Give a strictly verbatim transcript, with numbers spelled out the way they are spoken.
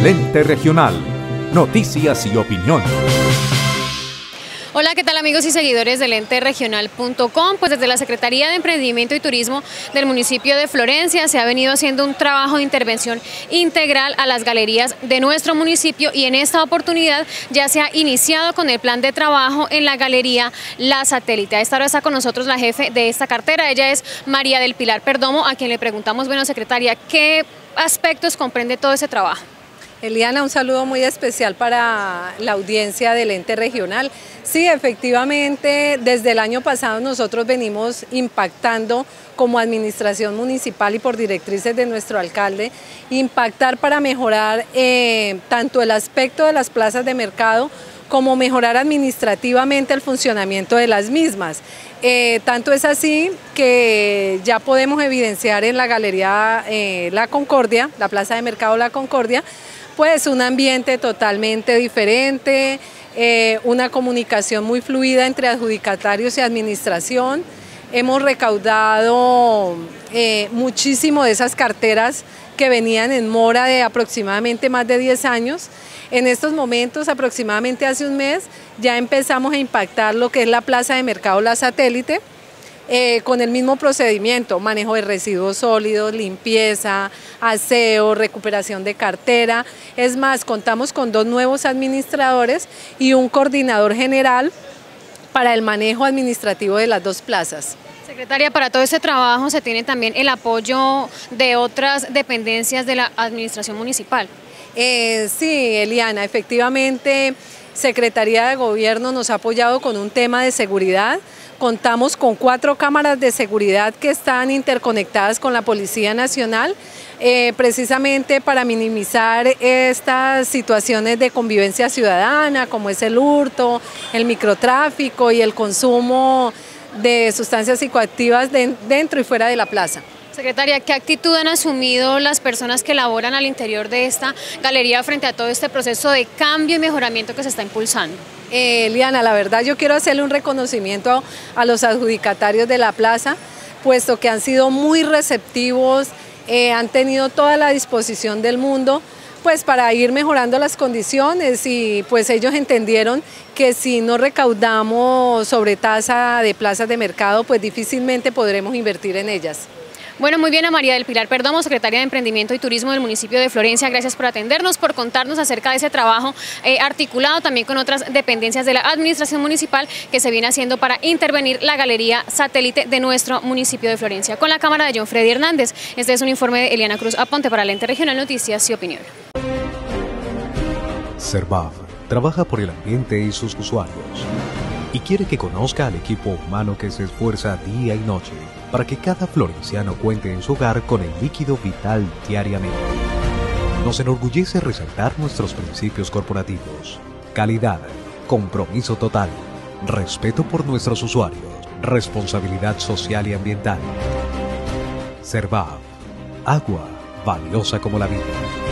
El Ente Regional. Noticias y opinión. Hola, ¿qué tal amigos y seguidores del ente regional punto com? Pues desde la Secretaría de Emprendimiento y Turismo del municipio de Florencia se ha venido haciendo un trabajo de intervención integral a las galerías de nuestro municipio y en esta oportunidad ya se ha iniciado con el plan de trabajo en la galería La Satélite. A esta hora está con nosotros la jefe de esta cartera, ella es María del Pilar Perdomo, a quien le preguntamos, bueno, secretaria, ¿qué aspectos comprende todo ese trabajo? Eliana, un saludo muy especial para la audiencia del ente regional. Sí, efectivamente, desde el año pasado nosotros venimos impactando como administración municipal y por directrices de nuestro alcalde, impactar para mejorar eh, tanto el aspecto de las plazas de mercado como mejorar administrativamente el funcionamiento de las mismas. Eh, tanto es así que ya podemos evidenciar en la galería eh, La Concordia, la plaza de mercado La Concordia, pues un ambiente totalmente diferente, eh, una comunicación muy fluida entre adjudicatarios y administración. Hemos recaudado eh, muchísimo de esas carteras que venían en mora de aproximadamente más de diez años. En estos momentos, aproximadamente hace un mes, ya empezamos a impactar lo que es la plaza de mercado La Satélite, Eh, con el mismo procedimiento, manejo de residuos sólidos, limpieza, aseo, recuperación de cartera. Es más, contamos con dos nuevos administradores y un coordinador general para el manejo administrativo de las dos plazas. Secretaria, para todo este trabajo se tiene también el apoyo de otras dependencias de la administración municipal. Eh, sí, Eliana, efectivamente, Secretaría de Gobierno nos ha apoyado con un tema de seguridad. Contamos con cuatro cámaras de seguridad que están interconectadas con la Policía Nacional, eh, precisamente para minimizar estas situaciones de convivencia ciudadana, como es el hurto, el microtráfico y el consumo de sustancias psicoactivas de, dentro y fuera de la plaza. Secretaria, ¿qué actitud han asumido las personas que laboran al interior de esta galería frente a todo este proceso de cambio y mejoramiento que se está impulsando? Eh, Eliana, la verdad yo quiero hacerle un reconocimiento a, a los adjudicatarios de la plaza, puesto que han sido muy receptivos, eh, han tenido toda la disposición del mundo pues para ir mejorando las condiciones y pues ellos entendieron que si no recaudamos sobre tasa de plazas de mercado, pues difícilmente podremos invertir en ellas. Bueno, muy bien, a María del Pilar Perdomo, secretaria de Emprendimiento y Turismo del municipio de Florencia, gracias por atendernos, por contarnos acerca de ese trabajo eh, articulado también con otras dependencias de la administración municipal que se viene haciendo para intervenir la galería Satélite de nuestro municipio de Florencia. Con la cámara de John Freddy Hernández, este es un informe de Eliana Cruz Aponte para el Ente Regional Noticias y Opinión. Servav trabaja por el ambiente y sus usuarios y quiere que conozca al equipo humano que se esfuerza día y noche para que cada florenciano cuente en su hogar con el líquido vital diariamente. Nos enorgullece resaltar nuestros principios corporativos: calidad, compromiso total, respeto por nuestros usuarios, responsabilidad social y ambiental. Servav, agua valiosa como la vida.